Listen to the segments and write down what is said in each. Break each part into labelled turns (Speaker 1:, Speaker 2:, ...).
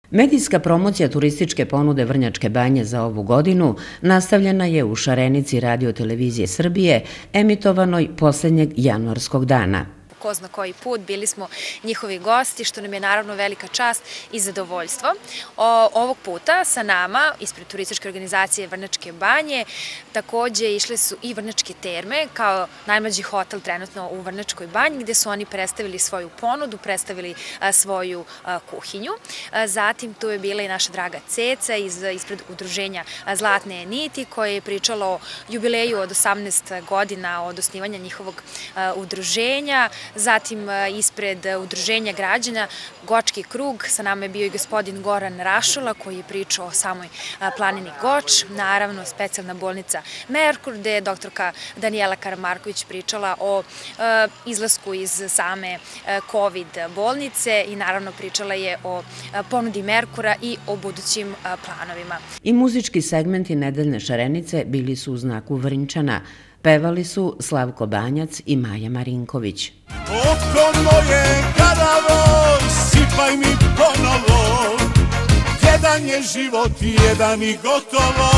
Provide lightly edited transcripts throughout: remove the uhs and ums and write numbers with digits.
Speaker 1: Medijska promocija turističke ponude Vrnjačke Banje za ovu godinu nastavljena je u šarenici Radio-televizije Srbije, emitovanoj posljednjeg januarskog dana.
Speaker 2: Ko zna koji put, bili smo njihovi gosti, što nam je naravno velika čast i zadovoljstvo. Ovog puta sa nama, ispred turističke organizacije Vrnjačke Banje, takođe išle su i Vrnjačke terme, kao najmlađi hotel trenutno u Vrnjačkoj Banji, gde su oni predstavili svoju ponudu, predstavili svoju kuhinju. Zatim tu je bila i naša draga Ceca ispred udruženja Zlatne niti, koja je pričala o jubileju od 18 godina od osnivanja njihovog udruženja. Zatim ispred udruženja građana Gočki krug, sa nama je bio i gospodin Goran Rašula koji je pričao o samoj planini Goč, naravno specijalna bolnica Merkur, gde je doktorka Danijela Karamarković pričala o izlasku iz same COVID bolnice i naravno pričala je o ponudi Merkura i o budućim planovima.
Speaker 1: I muzički segmenti nedeljne šarenice bili su u znaku Vrnčana. Pevali su Slavko Banjac i Maja Marinković.
Speaker 3: Oko moje kadavo, sipaj mi ponovo, jedan je život, jedan i gotovo.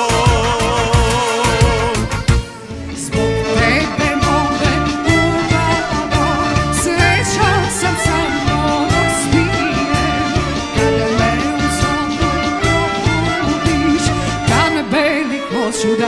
Speaker 3: Zbog tebe mole uvalo, srećan sam samo smijem, kada me u sobu probudiš, kad me beli hoću da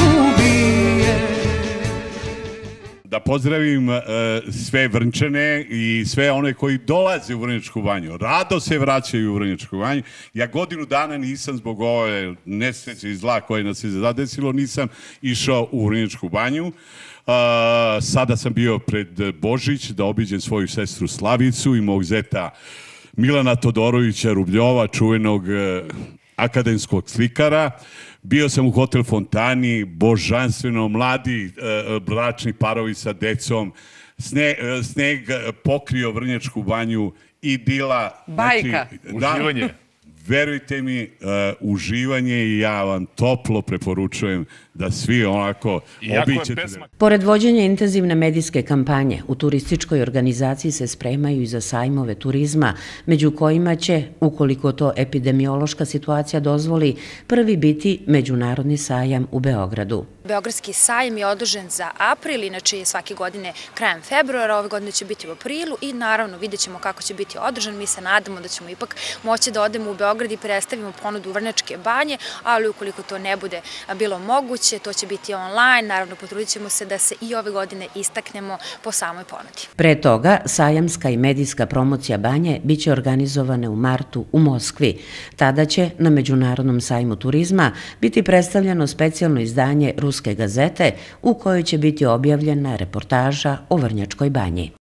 Speaker 3: da pozdravim sve Vrnčane i sve one koji dolaze u Vrnjačku Banju. Rado se vraćaju u Vrnjačku Banju. Ja godinu dana nisam zbog ove nesreće i zla koje nas je zadesilo, nisam išao u Vrnjačku Banju. Sada sam bio pred Božić da obiđem svoju sestru Slavicu i mog zeta Milana Todorovića Rubljova, čuvenog akademskog slikara. Bio sam u Hotel Fontani, božanstveno, mladi bračni parovi sa decom, sneg pokrio Vrnjačku Banju, idila.
Speaker 4: Bajka.
Speaker 3: Uživanje. Verujte mi, uživanje i ja vam toplo preporučujem da svi onako obićete.
Speaker 1: Pored vođenja intenzivne medijske kampanje, u turističkoj organizaciji se spremaju i za sajmove turizma, među kojima će, ukoliko to epidemiološka situacija dozvoli, prvi biti Međunarodni sajam u Beogradu.
Speaker 2: Beogradski sajam je odložen za april, inače je svake godine krajem februara, ove godine će biti u aprilu i naravno vidjet ćemo kako će biti održan. Mi se nadamo da ćemo ipak moći da odemo u Beograd i predstavimo ponudu Vrnjačke Banje, ali ukoliko to ne bude bilo moguće, to će biti online, naravno potrudit ćemo se da se i ove godine istaknemo po samoj ponudi.
Speaker 1: Pre toga, sajamska i medijska promocija Banje biće organizovane u martu u Moskvi. Tada će na Međunarodnom sajmu turizma biti predstavljeno specijalno izdanje Ruske gazete u kojoj će biti objavljena reportaža o Vrnjačkoj Banji.